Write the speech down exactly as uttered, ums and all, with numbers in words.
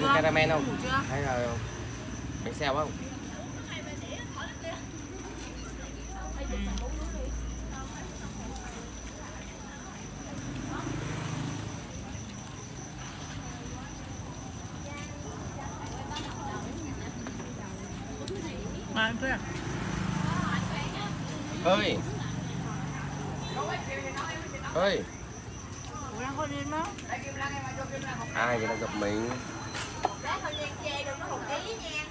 caramel không? Ngủ chưa? Hay là bánh xèo không? Ừ. Ngon chưa? Ơi ơi Ủa đang con đi nó. ai vậy là gặp mình?